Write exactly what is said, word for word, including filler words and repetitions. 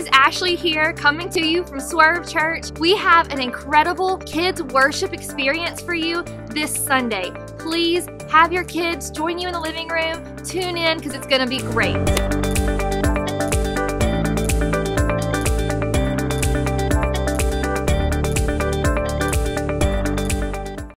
is Ashley here, coming to you from Swerve Church. We have an incredible kids worship experience for you this Sunday. Please have your kids join you in the living room. Tune in because it's going to be great.